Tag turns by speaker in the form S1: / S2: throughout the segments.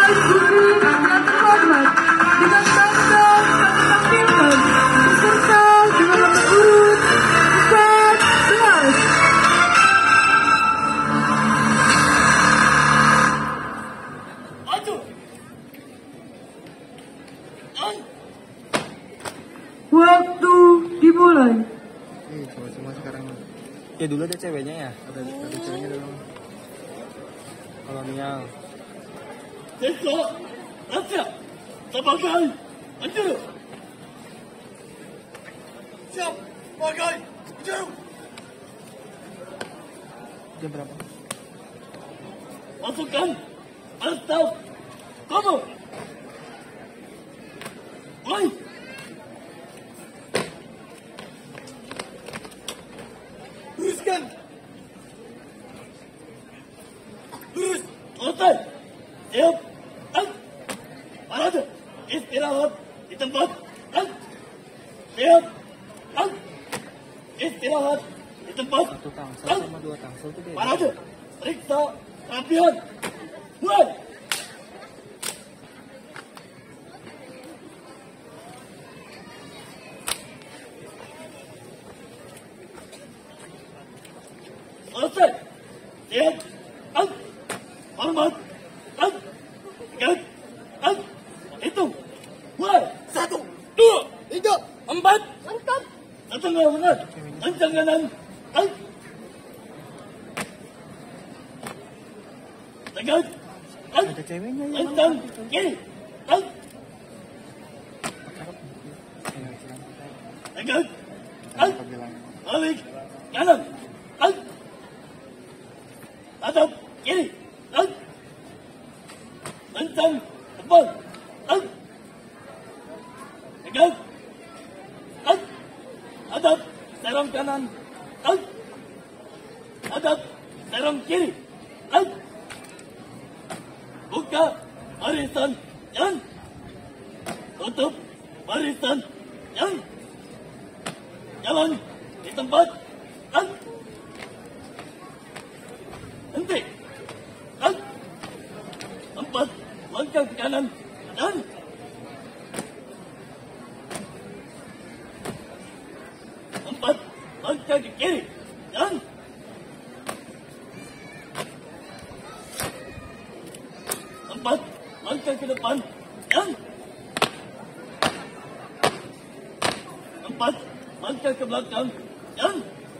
S1: Waktu dimulai.
S2: Semua sekarang. Ya dulu ada ceweknya ya. Ada ceweknya dulu. Kolonial.
S3: Desa, Raja, sebagai anjur. Siap, sebagai anjur.
S2: Jam berapa?
S3: Masukkan atau kamu. Woi. Luruskan. Lurus. Selesai. Siap. Parade. Istirahat di tempat. Siap. Istirahat di tempat.
S2: Satu tangsel sama dua tangsel itu beda.
S3: Parade. Periksa latihan. Mulai. Selesai. Siap. Hormat. Tiga. Hitung. Mulai. 1, 2, 3, 4. Mantap. Setengah benar. Kencang kanan. Tegak.
S2: Ada ceweknya ya.
S3: Kencang kiri. Tegak. Balik. Kanan. Hadap kiri. Kencang depan. Tegak. Hadap serong kanan. Hadap serong kiri. Buka barisan yang tutup barisan yang jalan di tempat henti tempat langkah ke kanan dan tempat langkah ke kiri dan tempat langkah ke depan dan tempat langkah ke belakang dan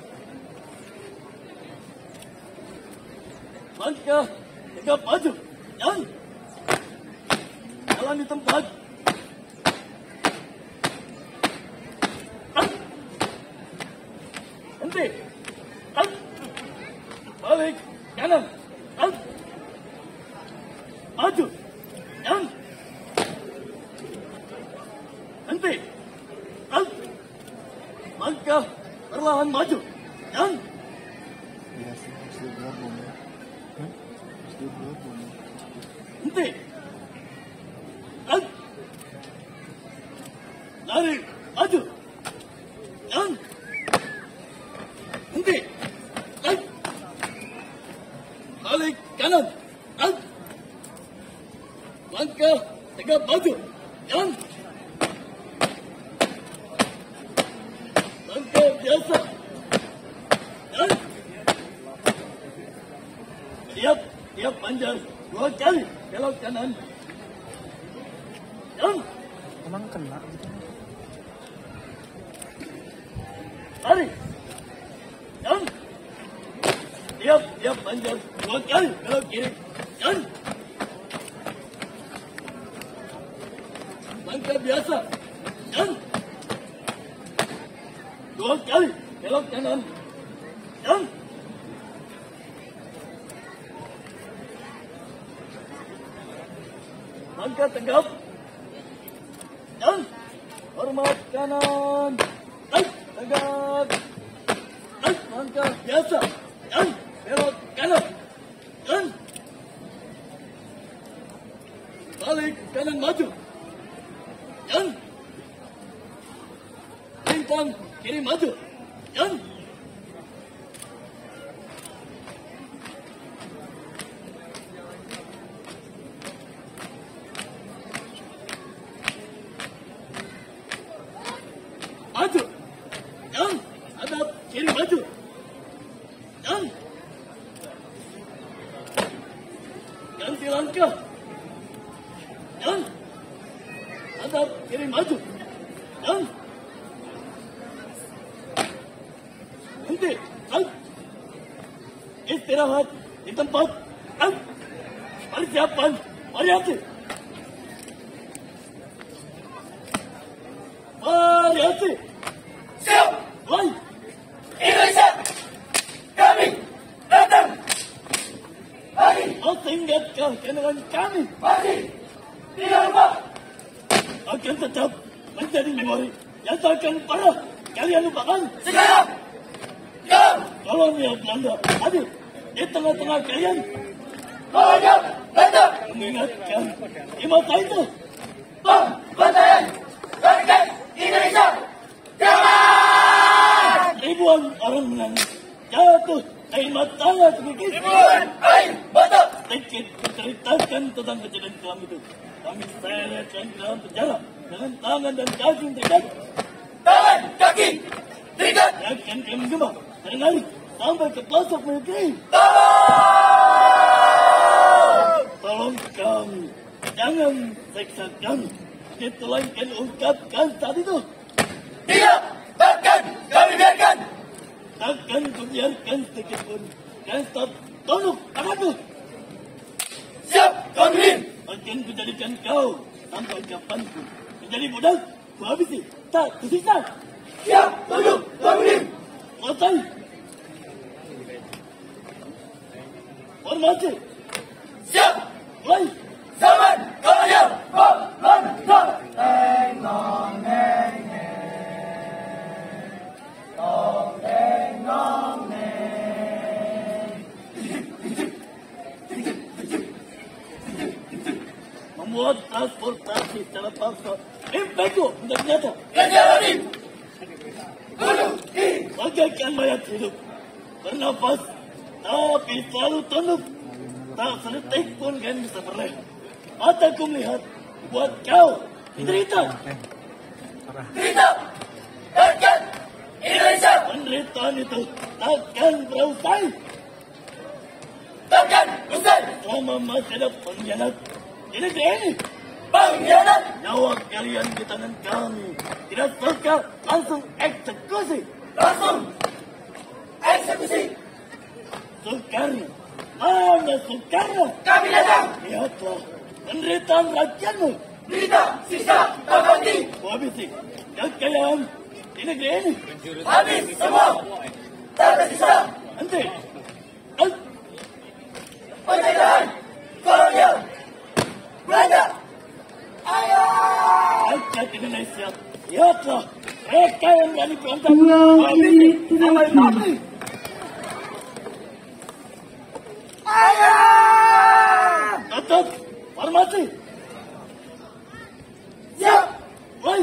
S3: langkah tegap maju dan jalan di tempat. Henti. Balik kanan. Maju dan henti. Langkah perlahan maju dan
S2: Iya sih, sudah berapa?
S3: henti. Lari maju dan henti. Balik kanan. Langkah tegap maju dan langkah biasa dan tiap panjang 2 kali belok kanan dan
S2: Emang kena gitu?
S3: lari dan tiap panjang 2 kali belok kiri dan langkah biasa dan 2 kali belok kanan dan langkah tegap dan hormat kanan tegak langkah biasa dan belok kanan dan balik kanan maju dan timpang kiri maju dan Ganti langkah. Dan hadap kiri maju. Dan henti. Out. Istirahat di tempat. Out. Persiapan. Variasi. Variasi.
S4: Siap.
S3: Mulai.
S4: Indonesia. Kami datang. Mari.
S3: Masih ingatkah dengan kami?
S4: Masih. Tidak lupa.
S3: Akan tetap menjadi memori yang tak akan pernah kalian lupakan.
S4: Sekarang. Jam.
S3: Kolonial Belanda hadir di tengah-tengah kalian.
S4: Kolonial Belanda.
S3: Mengingatkan di masa itu.
S4: Pembantaian rakyat Indonesia. Jangan.
S3: Ribuan orang menangis. Jatuh air matanya sedikit.
S4: Ribuan air mata.
S3: Sedikit menceritakan tentang kejadian kelam itu. Kami seretkan ke dalam penjara dengan tangan dan kaki terikat.
S4: Tangan, kaki, terikat.
S3: Akan kami gembak seringkali sampai ke pelosok negeri. Tolong kami, jangan seksa kami. Itulah yang kami ungkapkan saat itu.
S4: Tidak, takkan kami biarkan.
S3: Takkan kubiarkan sedikit pun. Dan stop tunduk tanganmu.
S4: Siap, komunis.
S3: Akan kujadikan kau sampai kapanpun menjadi budak. Kuhabisi, tak tersisa.
S4: Siap, tunduk, komunis.
S3: Selesai. Formasi.
S4: Siap.
S3: Mulai.
S4: Zaman kolonial.
S3: Membuat transportasi secara paksa impeko menjadi nyata.
S4: Kejarani. Bunuh diri.
S3: Bagaikan mayat hidup. Bernafas, tapi selalu tunduk. Tak sedetik pun kalian bisa berleha. Mataku melihat buat kau menderita.
S4: Kita rakyat Indonesia.
S3: Penderitaan itu takkan berusai
S4: Takkan usai.
S3: selama masih ada pengkhianat di negeri ini.
S4: Pengkhianat.
S3: Nyawa kalian di tangan kami. Tidak suka langsung eksekusi.
S4: Langsung eksekusi.
S3: Soekarno, mana Soekarno?
S4: Kami datang.
S3: Lihatlah penderitaan rakyatmu.
S4: Berita sisa terhenti.
S3: Kuhabisi kekayaan di negeri ini.
S4: Habis semua. Tak tersisa.
S3: Henti.
S4: Penjajahan kolonial Belanda. Ayo.
S3: Rakyat Indonesia, lihatlah mereka yang berani berontak.
S1: 2 menit terakhir.
S4: Ayo.
S3: Tetap formasi.
S4: Siap.
S3: Mulai.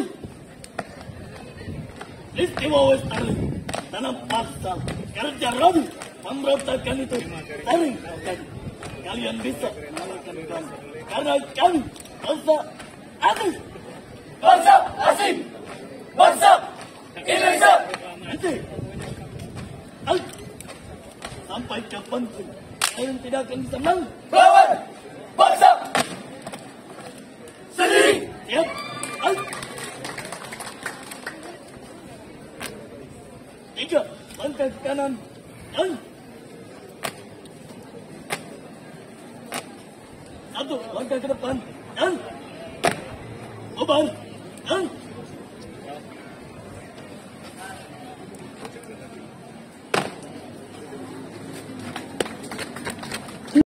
S3: Peristiwa Westerly tanam paksa kerja Robi memberontakkan itu sering terjadi. Kalian bisa mengalahkan kami karena kami bangsa asing.
S4: Bangsa asing. Bangsa Indonesia.
S3: Nanti sampai kapanpun kalian tidak akan bisa menang.
S4: Lawan bangsa sendiri.
S3: Siap. Tiga langkah ke kanan dan satu langkah ke depan dan bubar dan